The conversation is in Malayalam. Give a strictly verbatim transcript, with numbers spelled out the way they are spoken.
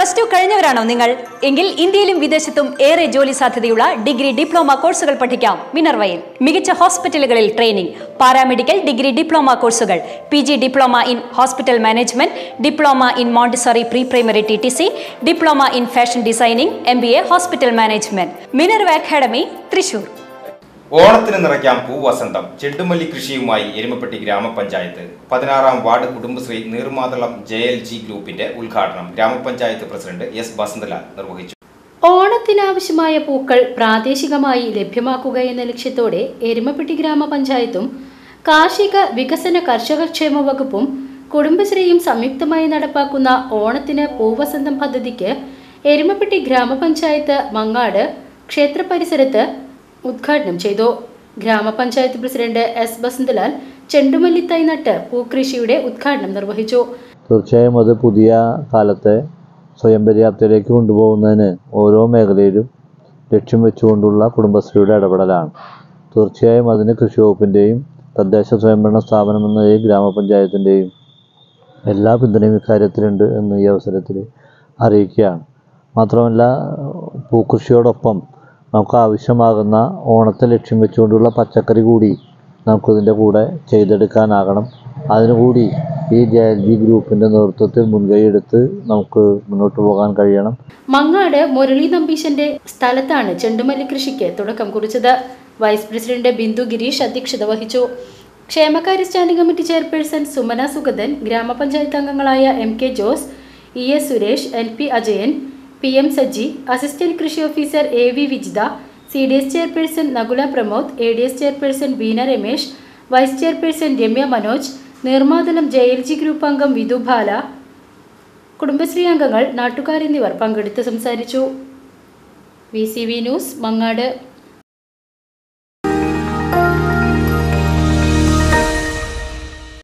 പ്ലസ് ടു കഴിഞ്ഞവരാണോ നിങ്ങൾ? എങ്കിൽ ഇന്ത്യയിലും വിദേശത്തും ഏറെ ജോലി സാധ്യതയുള്ള ഡിഗ്രി ഡിപ്ലോമ കോഴ്സുകൾ പഠിക്കാം മിനർവയിൽ. മികച്ച ഹോസ്പിറ്റലുകളിൽ ട്രെയിനിംഗ്, പാരാമെഡിക്കൽ ഡിഗ്രി ഡിപ്ലോമ കോഴ്സുകൾ, P G diploma in hospital management, diploma in Montessori pre primary T T C, diploma in fashion designing, M B A hospital management. Minerva academy, Thrissur. ഓണത്തിന് നിറയ്ക്കാം പൂവസന്തം. ചെണ്ടുമല്ലി കൃഷിയുമായി എരുമപ്പെട്ടി ഗ്രാമപഞ്ചായത്ത്. പതിനാറാം ward Kudumbashree Neermathalam J L G ഗ്രൂപ്പിന്റെ ഉദ്ഘാടനം ഗ്രാമപഞ്ചായത്ത് പ്രസിഡന്റ് എസ് ബസന്തലാൽ നിർവഹിച്ചു. ഓണത്തിനാവശ്യമായ പൂക്കൾ പ്രാദേശികമായി ലഭ്യമാക്കുക എന്ന ലക്ഷ്യത്തോടെ എരുമപ്പെട്ടി ഗ്രാമപഞ്ചായത്തും കാർഷിക വികസന കർഷകക്ഷേമ വകുപ്പും കുടുംബശ്രീയും സംയുക്തമായി നടപ്പാക്കുന്ന ഓണത്തിന് പൂവസന്തം പദ്ധതിക്ക് എരുമപ്പെട്ടി ഗ്രാമപഞ്ചായത്ത് മങ്ങാട് ക്ഷേത്ര പരിസരത്ത് ഉദ്ഘാടനം ചെയ്തു. ഗ്രാമപഞ്ചായത്ത് പ്രസിഡന്റ് എസ് ബസന്തലാൽ ചെണ്ടുമല്ലി തൈ നട്ട് പൂക്കൃഷിയുടെ ഉദ്ഘാടനം നിർവഹിച്ചു. തീർച്ചയായും അത് പുതിയ കാലത്തെ സ്വയം പര്യാപ്തയിലേക്ക് കൊണ്ടുപോകുന്നതിന് ഓരോ മേഖലയിലും ലക്ഷ്യം വെച്ചുകൊണ്ടുള്ള കുടുംബശ്രീയുടെ ഇടപെടലാണ്. തീർച്ചയായും അതിന് കൃഷി വകുപ്പിൻ്റെയും തദ്ദേശ സ്വയംഭരണ സ്ഥാപനം എന്ന ഈ ഗ്രാമപഞ്ചായത്തിൻ്റെയും എല്ലാ പിന്തുണയും ഇക്കാര്യത്തിലുണ്ട് എന്ന് ഈ അവസരത്തിൽ അറിയിക്കുകയാണ്. മാത്രമല്ല, പൂക്കൃഷിയോടൊപ്പം നമുക്ക് ആവശ്യമാകുന്ന ഓണത്തെ ലക്ഷ്യം വെച്ചുകൊണ്ടുള്ള പച്ചക്കറി കൂടി നമുക്കിതിൻ്റെ കൂടെ ചെയ്തെടുക്കാനാകണം. അതിനുകൂടി ഈ ജെ എൽ ജി ഗ്രൂപ്പിൻ്റെ നേതൃത്വത്തിൽ മുൻകൈയെടുത്ത് നമുക്ക് മുന്നോട്ട് പോകാൻ കഴിയണം. മങ്ങാട് മുരളി നമ്പീശന്റെ സ്ഥലത്താണ് ചെണ്ടുമല്ലി കൃഷിക്ക് തുടക്കം കുറിച്ചത്. വൈസ് പ്രസിഡന്റ് ബിന്ദു ഗിരീഷ് അധ്യക്ഷത വഹിച്ചു. ക്ഷേമകാര്യ standing committee chairperson Sumana Sugathan, ഗ്രാമപഞ്ചായത്ത് അംഗങ്ങളായ M K Jose, E S Suresh, N P Ajayan, P M Saji, assistant കൃഷി officer A V Vijitha, C D S chairperson Nakula Pramod, A D S chairperson Beena Ramesh, vice chairperson Ramya Manoj, Neermathalam J L G group അംഗം വിധു ബാല, കുടുംബശ്രീ അംഗങ്ങൾ, നാട്ടുകാർ എന്നിവർ പങ്കെടുത്ത് സംസാരിച്ചു. V C V news, Mangad.